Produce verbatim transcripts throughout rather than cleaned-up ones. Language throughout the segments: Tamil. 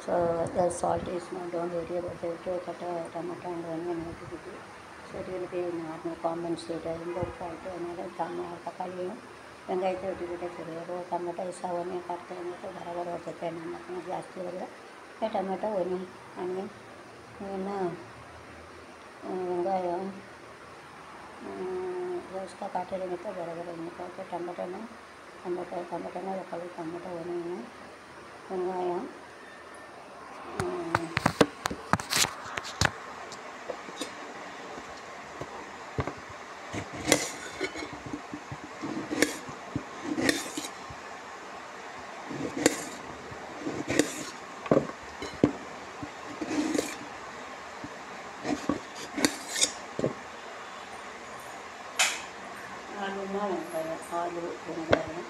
So the salt is not, don't worry about it. Cut a tomato and onion. So it will be normal common state. I don't fault another takali வெங்காயத்தை வெட்டிக்கிட்டே சரி ஒரு டொமேட்டோ சவனி கட்டு வந்துட்டு பரபர வச்சுட்டு நம்ம ஜாஸ்தி வருது டொமேட்டோ ஒன்று அன்னியன் என்ன வெங்காயம் उसका काटे रहने का बराबर रहने का तो टमाटर में टमाटर टमाटर में रखा हुआ टमाटर होने में வெங்காயம் ஆளுமா வெங்காயம் ஆலு வெங்காயம்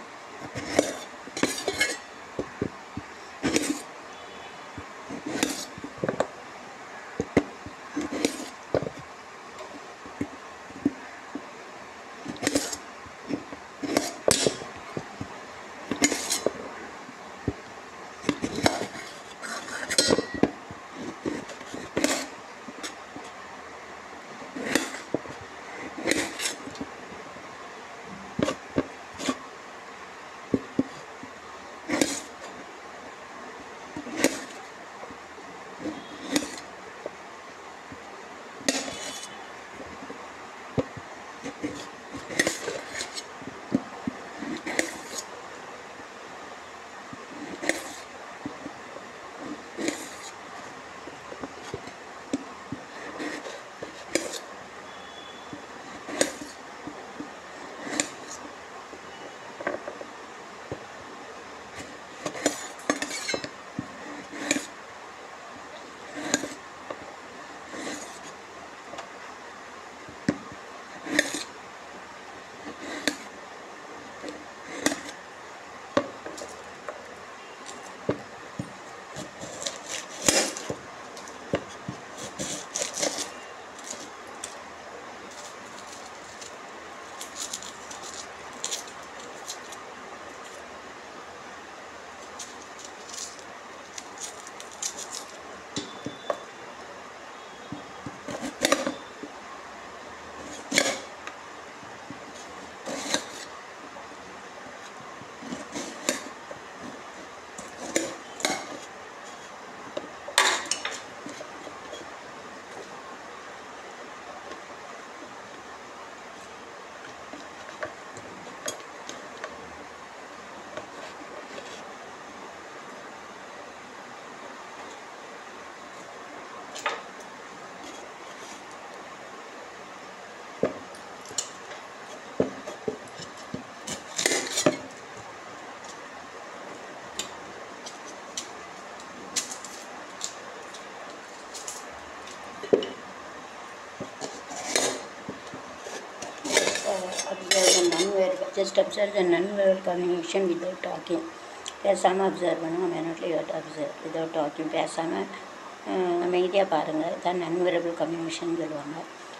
Just observe the non-verbal communication without talking. பேசாமல் அப்சர்வ் பண்ணுங்க. Mentally you'd observe without talking. பேசாமல் அமைதியாக பாருங்கள். இதான் நன்வரபிள் கம்யூனிகேஷன் சொல்லுவாங்க.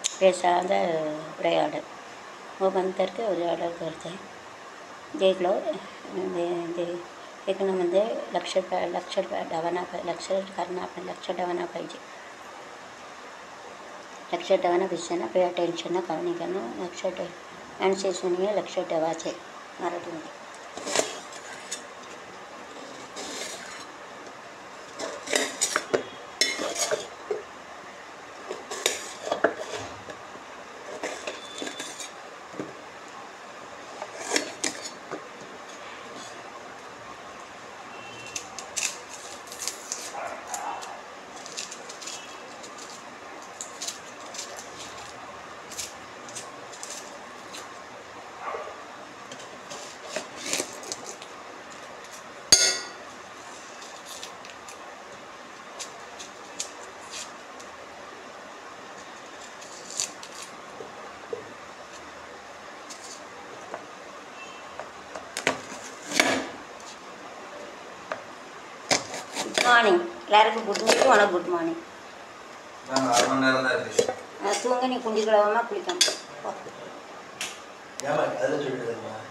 பேசாத உரையாடல். वो बंद करके उजागर करते हैं. देख लो देखना म्हणजे लक्ष लक्ष ठेवायला लक्ष करना आपण लक्ष ठेवायला पाहिजे. लक्ष ठेवण्यापेक्षा पे अटेन्शन कमी करणं लक्ष ठेव आणि सुनिए लक्ष ठेवायचे मराठीमध्ये. மார்னிங் எல்லாருக்கும் குட் மார்னிங். உனக்கு குட் மார்னிங். தூங்க நீ குண்டி கிழவமாக குளிக்கணும்.